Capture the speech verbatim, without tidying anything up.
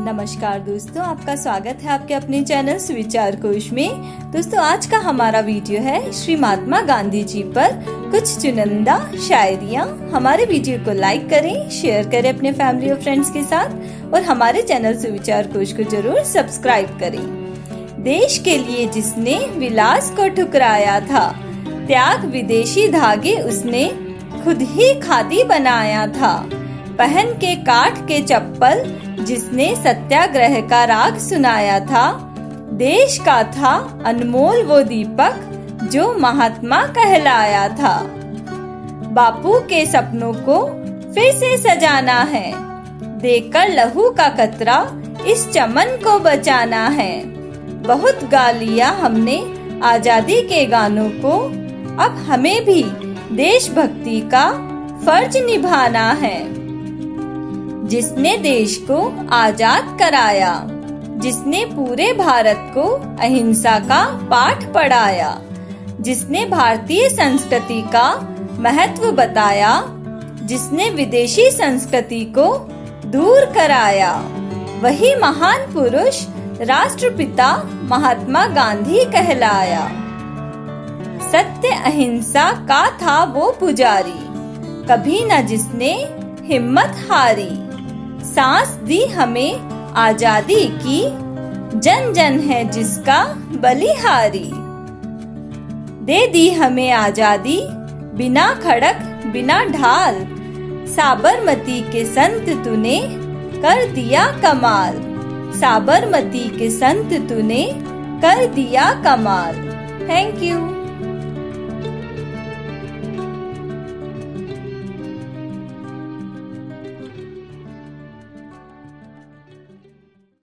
नमस्कार दोस्तों, आपका स्वागत है आपके अपने चैनल सुविचार कोश में। दोस्तों, आज का हमारा वीडियो है श्री महात्मा गांधी जी पर कुछ चुनिंदा शायरियाँ। हमारे वीडियो को लाइक करें, शेयर करें अपने फैमिली और फ्रेंड्स के साथ और हमारे चैनल सुविचार कोश को जरूर सब्सक्राइब करें। देश के लिए जिसने विलास को ठुकराया था, त्याग विदेशी धागे उसने खुद ही खादी बनाया था। पहन के काठ के चप्पल जिसने सत्याग्रह का राग सुनाया था। देश का था अनमोल वो दीपक जो महात्मा कहलाया था। बापू के सपनों को फिर से सजाना है, देकर लहू का कतरा इस चमन को बचाना है। बहुत गा लिया हमने आजादी के गानों को, अब हमें भी देशभक्ति का फर्ज निभाना है। जिसने देश को आजाद कराया, जिसने पूरे भारत को अहिंसा का पाठ पढ़ाया, जिसने भारतीय संस्कृति का महत्व बताया, जिसने विदेशी संस्कृति को दूर कराया, वही महान पुरुष राष्ट्रपिता महात्मा गांधी कहलाया। सत्य अहिंसा का था वो पुजारी, कभी न जिसने हिम्मत हारी। सांस दी हमें आजादी की, जन जन है जिसका बलिहारी। दे दी हमें आजादी बिना खड़क बिना ढाल, साबरमती के संत तूने कर दिया कमाल। साबरमती के संत तूने कर दिया कमाल। Thank you.